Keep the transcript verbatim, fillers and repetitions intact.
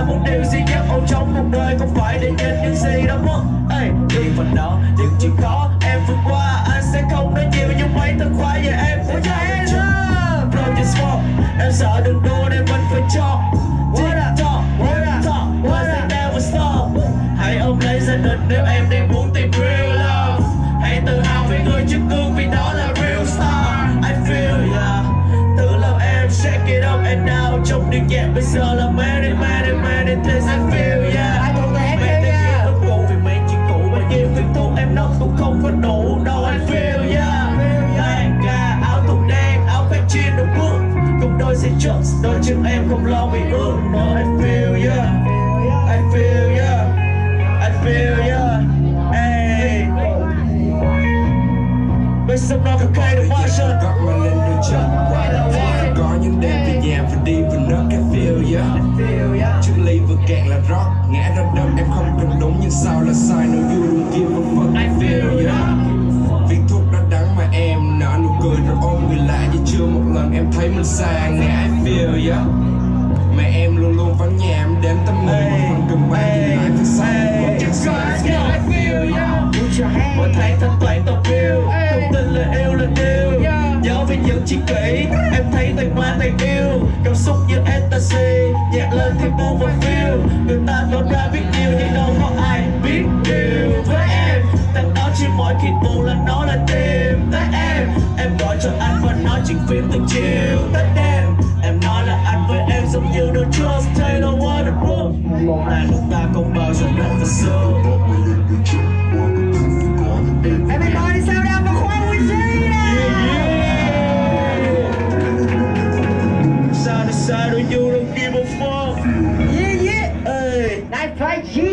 là một điều duy nhất ôm trong cuộc đời, không phải để nhận những gì đã mất. Ê, đi phần đó điều chỉ khó em vượt qua, anh sẽ không nói nhiều nhưng mấy thật khoái về em sẽ cho em Bro just walk, em sợ đừng đua nên mình phải cho TikTok, TikTok, và sẽ never stop. Hãy ôm lấy gia đình nếu em đang muốn tìm real love. Hãy tự hào về người trước gương vì đó là real star. I feel ya, tự làm em shake it up and down. Trong điệu nhạc bây giờ là many, many, many things I feel ya. Mấy tên kia ước cũ vì mấy chuyện cũ, bao nhiêu việc thuốc em nốc cũng không có đủ đâu. I feel ya, đàn gà, áo thun đen, áo khoác jean đồ bước, cùng đôi giày trust, đôi chân em không lo bị ướt. Mà I feel ya, I feel ya, I feel ya. Hey, bây giờ nó có cây được hoa sơn gót mà lên đôi chân có những đêm về nhà và đi và nó cái feel yeah. Trước ly vừa cạn là rock, ngã ra đất em không cần đúng nhưng sao là sai, no you don't give a fuck. I feel yeah. Viên thuốc đã đắng mà em nở nụ cười rồi ôm người lại như chưa một lần em thấy mình xa ngã. I feel yeah. Mẹ em luôn luôn vắng nhà em đến tầm mười mà vẫn cầm bay đi lại phía sau. I feel yeah. Mỗi tháng thanh toán tao bill, không tin là yêu là điều. Nhớ về những chi kỷ, em thấy tay hoa tay yêu. Cảm xúc như ecstasy, nhạc lên thì buông và feel. Người ta nói ra biết nhiều nhưng đâu có ai biết điều với em. Thằng đó chỉ mỗi khi buồn là nó là tìm tới em. Em gọi cho anh và nói chuyện phim từ chiều tới đêm. Em nói là anh với em giống như The Trust Taylor Waterproof. Một ngày lúc ta không bao giờ đến và xưa. Everybody sound out for Juan Regina! Side to side, you don't give a fuck. Yeah, yeah! Hey. Nice fight, G!